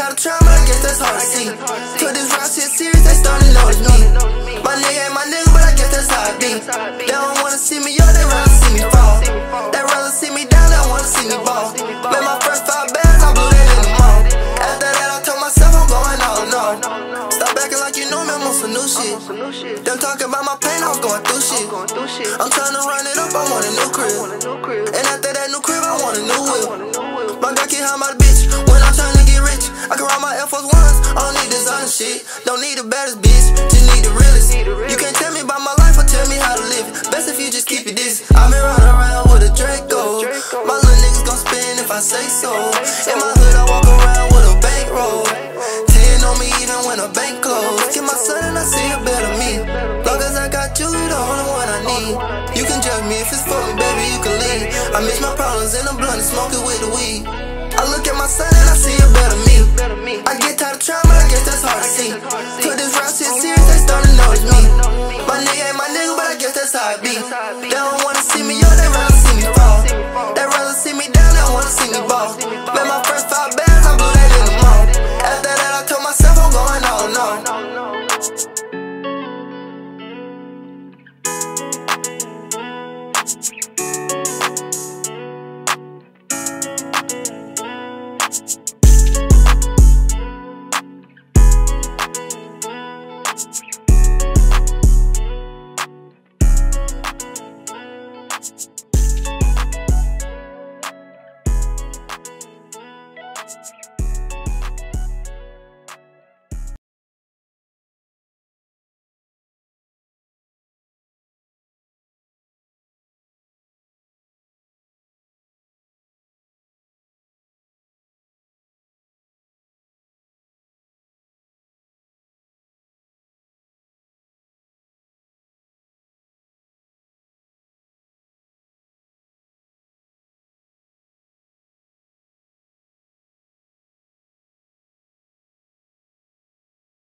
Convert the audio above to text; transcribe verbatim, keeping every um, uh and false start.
tired of trying, but I guess that's hard to see. Took this rap shit serious, they starting to notice me. My nigga ain't my nigga, but I guess that's how it be. They don't wanna see me up, they rather see me fall. They rather see me down, they don't wanna see me ball. Made my first five bands, I blew that in the mall. After that, I told myself I'm going all in all. Stop acting like you know me, I'm on some new shit. Them talking about my pain, I was going through shit. I'm trying to run it up, I want a new crib. And after that new crib, I want a new whip. My girl keep high my bitch when I'm trying to get rich. I can ride my Air Force Ones, I don't need designer shit. Don't need the baddest bitch, just need the realest. You can't tell me about my life or tell me how to live. Best if you just keep it this. I've been riding around with a Draco. My little niggas gon' spin if I say so. In my hood, I walk around with a bankroll. Ten on me even when a bank closed. Get my son and I see a better me. Long as I got you, you the only one I need. You can judge me if it's for me, baby, you can leave. I miss my problems in the blunt and smoke it with the weed. I look at my son and I see a better me. I get tired of trying, but I guess that's hard to see. Took this rap shit serious, they starting to notice me. My nigga ain't my nigga, but I guess that's how it be. They don't wanna see me